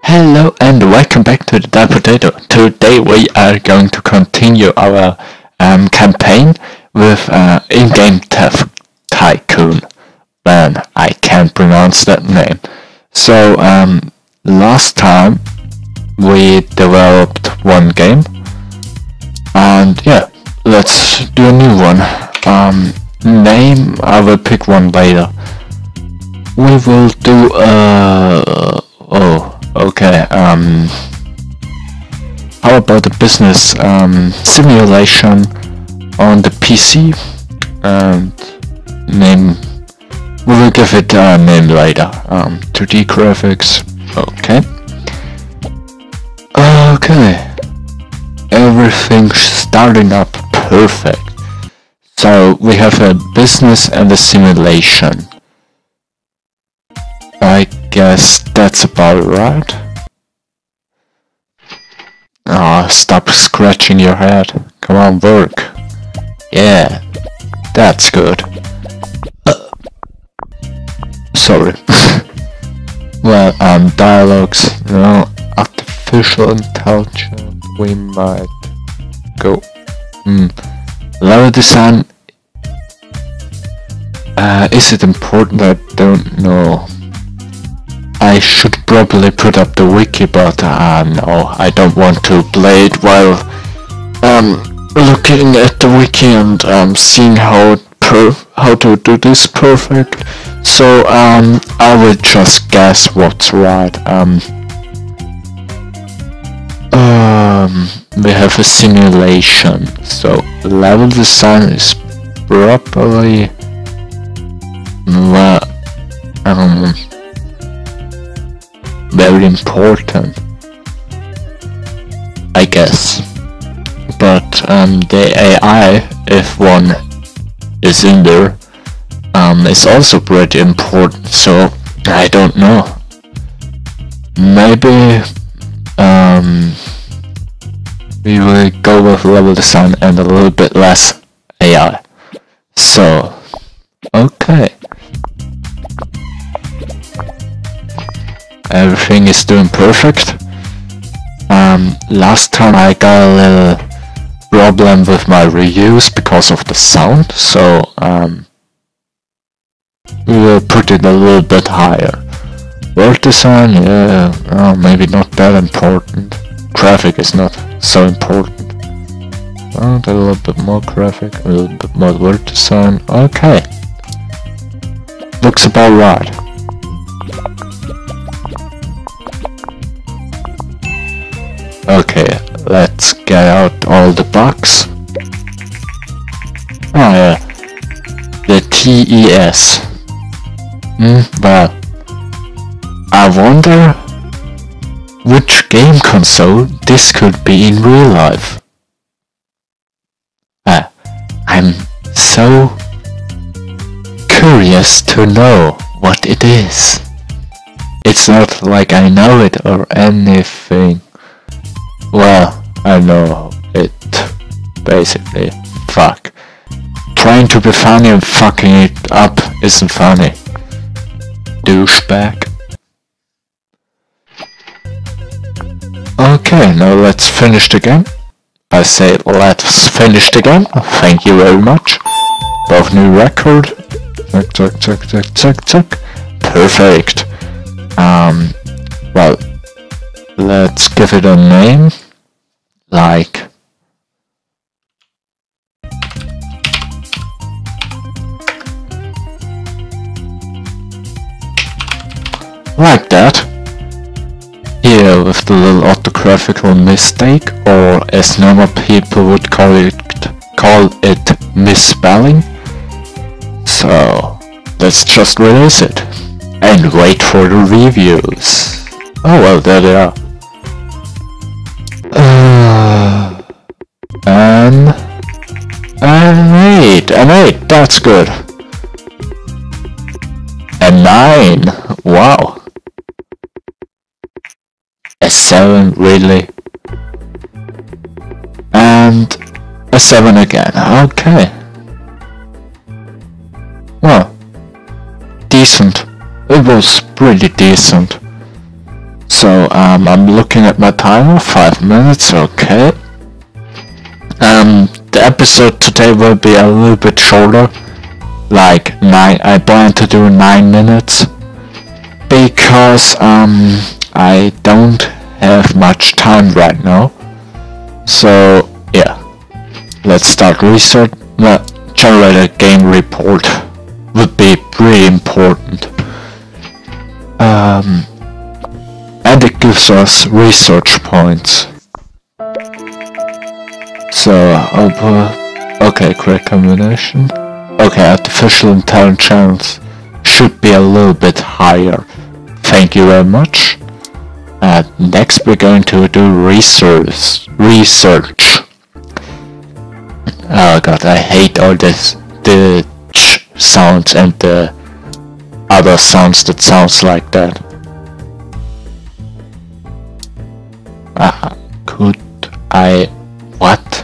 Hello and welcome back to the Die Potato. Today we are going to continue our campaign with in-game Tycoon. Man, I can't pronounce that name. So last time we developed one game, and yeah, let's do a new one. Name, I will pick one later. We will do okay, how about a business simulation on the PC, and name, we will give it a name later. 2D graphics, okay. Okay, everything's starting up perfect. So we have a business and a simulation. I guess that's about right. Ah, stop scratching your head. Come on, work. Yeah, that's good. Sorry. Well, dialogues, artificial intelligence, we might go. Level design. Is it important? I don't know. I should probably put up the wiki, but no, I don't want to play it while looking at the wiki and seeing how to do this perfect. So I will just guess what's right. We have a simulation, so level design is properly very important, I guess. But the AI, if one is in there, is also pretty important, so I don't know. Maybe we will go with level design and a little bit less AI. So, okay. Everything is doing perfect. Last time I got a little problem with my reuse because of the sound, so we will put it a little bit higher. World design, yeah, maybe not that important. Graphic is not so important. A little bit more graphic, a little bit more world design. Okay, looks about right. Okay, let's get out all the bugs. Oh yeah, the TES. Well, I wonder which game console this could be in real life. I'm so curious to know what it is. It's not like I know it or anything. Well, I know it, basically. Fuck. Trying to be funny and fucking it up isn't funny. Douchebag. Okay, now let's finish the game. I say let's finish the game. Thank you very much. Both new record. Check. Perfect. Well, let's give it a name. Like that. Here with the little orthographical mistake, or as normal people would call it misspelling. So let's just release it and wait for the reviews. Oh well, there they are. An 8, that's good. A 9, wow. A 7, really? And a 7 again, okay. Well, decent. It was pretty decent. So I'm looking at my timer, 5 minutes, okay. The episode today will be a little bit shorter, like 9, I plan to do 9 minutes, because I don't have much time right now. So yeah, let's start research. Generate a game report would be pretty important. And it gives us research points. So I'll put, okay, correct combination. Okay, artificial intelligence should be a little bit higher. Thank you very much. Next we're going to do research. Oh god, I hate all this, the ch sounds and the other sounds that sounds like that. Could I... what?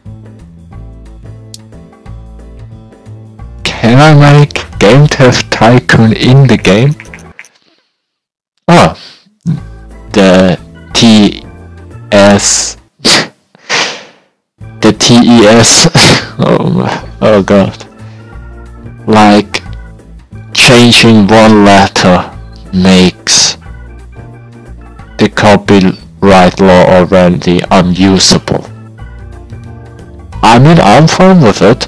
Can I make Game Theft Tycoon in the game? Oh, the TS... the TES... oh god. Like, changing one letter makes the copyright law already unusable. I mean, I'm fine with it.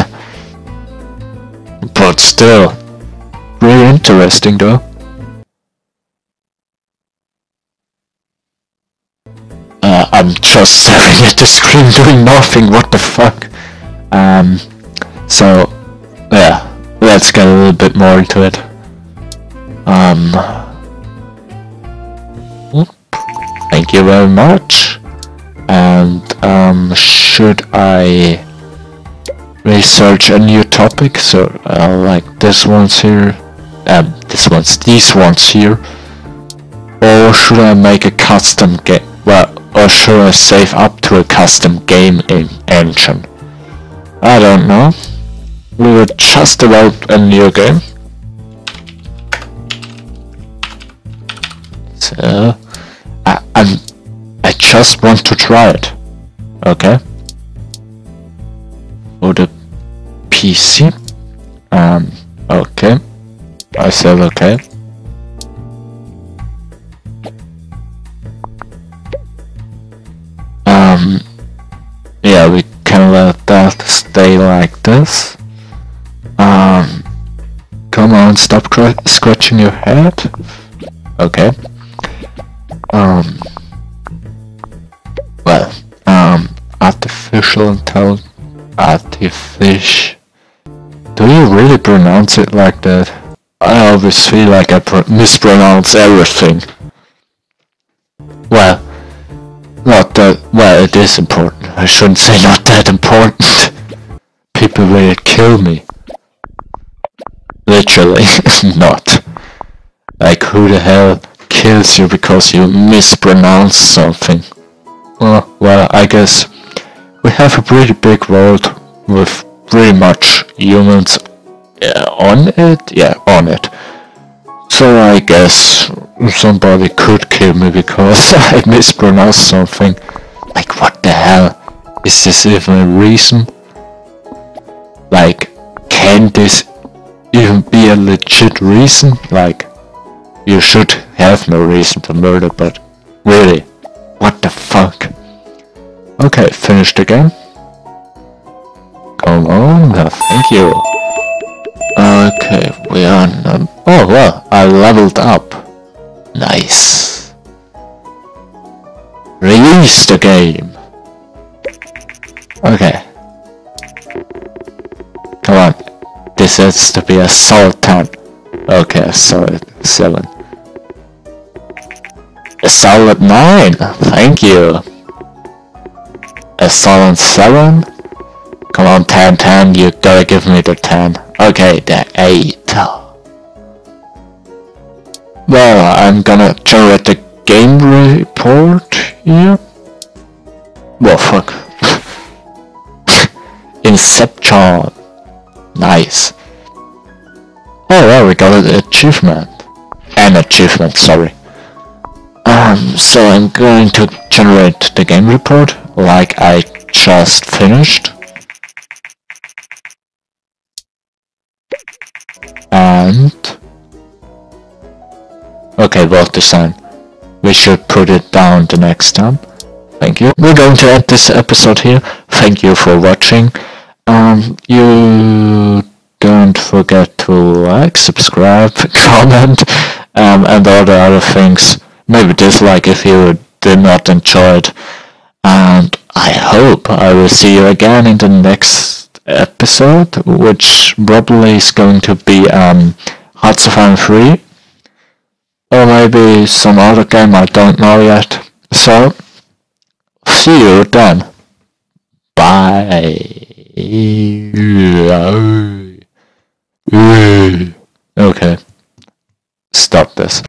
But still, really interesting though. I'm just staring at the screen doing nothing, what the fuck. So, yeah, let's get a little bit more into it. Thank you very much. And, should I research a new topic? So, like this one's here, these ones here. Or should I make a custom game? Well, or should I save up to a custom game engine? I don't know. We will just develop a new game. So I just want to try it. Okay. For the PC. Okay. I said okay. Yeah, we can let that stay like this. Come on, stop scratching your head. Okay. Well, artificial intelligence. Do you really pronounce it like that? I always feel like I mispronounce everything. Well, not that. Well, it is important. I shouldn't say not that important. People will kill me. Literally, not. Like, who the hell kills you because you mispronounce something? Well, I guess we have a pretty big world with pretty much humans on it? Yeah, on it. So I guess somebody could kill me because I mispronounced something. Like, what the hell? Is this even a reason? Like, can this even be a legit reason? Like, you should have no reason to murder, but really, what the fuck? Okay, finish the game. Come on, thank you. Okay, we are oh well, I leveled up. Nice. Release the game. Okay. Come on. This has to be a solid 10. Okay, solid 7. A solid 9. Thank you. A solid 7. Come on, 10, you gotta give me the 10. Okay, the 8. Well, I'm gonna generate the game report here. Well, fuck. Inception. Nice. Oh well, we got an achievement. An achievement, sorry. So I'm going to generate the game report like I just finished. And okay, world design. We should put it down the next time. Thank you. We're going to end this episode here. Thank you for watching. You don't forget to like, subscribe, comment, and all the other things. Maybe dislike if you did not enjoy it. And I hope I will see you again in the next episode, which probably is going to be Hyperfun 3. Or maybe some other game, I don't know yet. So, see you then. Bye. Okay. Stop this.